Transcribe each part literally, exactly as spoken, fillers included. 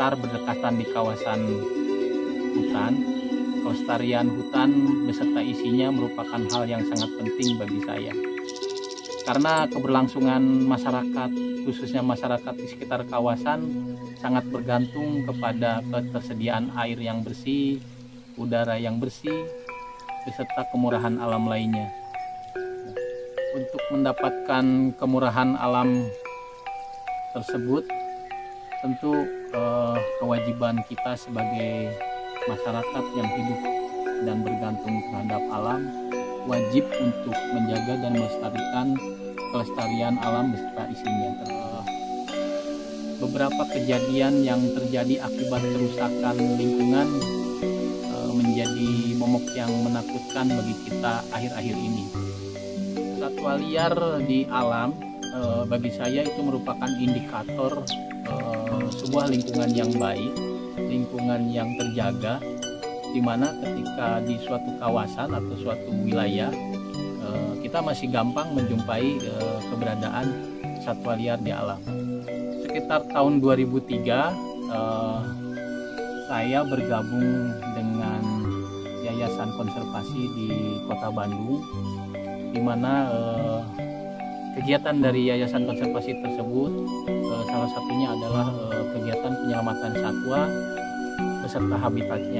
besar berdekatan di kawasan hutan. Kelestarian hutan beserta isinya merupakan hal yang sangat penting bagi saya. Karena keberlangsungan masyarakat, khususnya masyarakat di sekitar kawasan, sangat bergantung kepada ketersediaan air yang bersih, udara yang bersih, beserta kemurahan alam lainnya. Untuk mendapatkan kemurahan alam tersebut, tentu eh, kewajiban kita sebagai masyarakat yang hidup dan bergantung terhadap alam wajib untuk menjaga dan melestarikan kelestarian alam beserta isinya. Beberapa kejadian yang terjadi akibat kerusakan lingkungan eh, menjadi momok yang menakutkan bagi kita akhir-akhir ini. Satwa liar di alam eh, bagi saya itu merupakan indikator eh, sebuah lingkungan yang baik, lingkungan yang terjaga, di mana ketika di suatu kawasan atau suatu wilayah eh, kita masih gampang menjumpai eh, keberadaan satwa liar di alam. Sekitar tahun dua ribu tiga eh, saya bergabung dengan Yayasan Konservasi di Kota Bandung, di mana eh, kegiatan dari Yayasan Konservasi tersebut eh, salah satunya adalah eh, kegiatan penyelamatan satwa beserta habitatnya.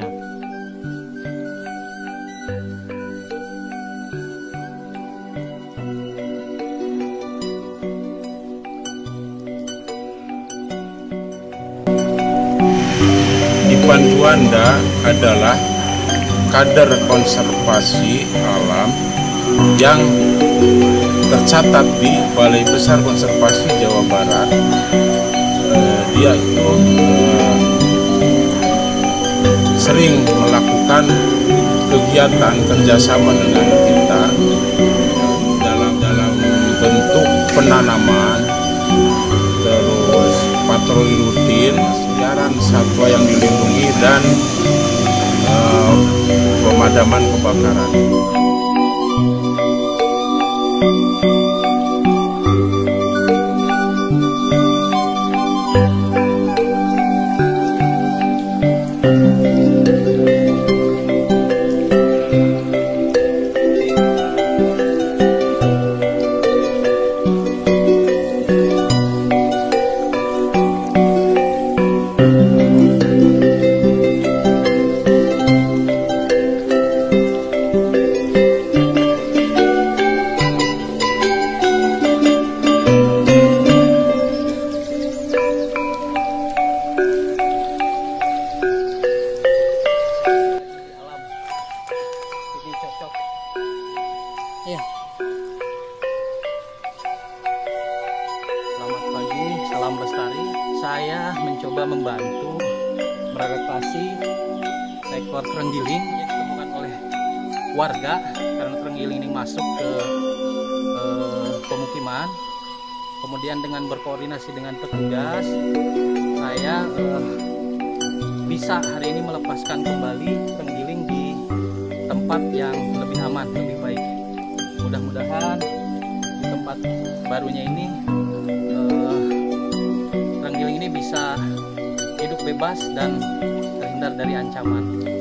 Ipan Juanda adalah kader konservasi alam yang tercatat di Balai Besar Konservasi Jawa Barat. Eh, dia itu eh, sering melakukan kegiatan kerjasama dengan kita dalam dalam bentuk penanaman, terus patroli rutin, siaran satwa yang dilindungi, dan uh, pemadaman kebakaran. Ya. Selamat pagi, salam lestari. Saya mencoba membantu meradaptasi seekor terenggiling yang ditemukan oleh warga karena terenggiling ini masuk ke eh, pemukiman. Kemudian dengan berkoordinasi dengan petugas, saya eh, bisa hari ini melepaskan kembali terenggiling di tempat yang lebih aman, lebih baik. Mudah-mudahan di tempat barunya ini eh, terenggiling ini bisa hidup bebas dan terhindar dari ancaman.